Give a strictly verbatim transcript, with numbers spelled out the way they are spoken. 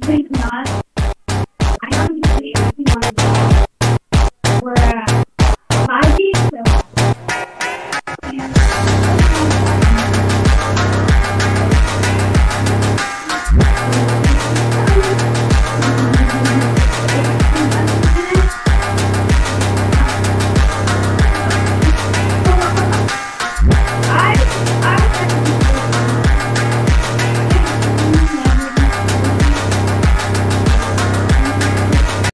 Please not. I don't believe we want to we're uh, five feet, so I I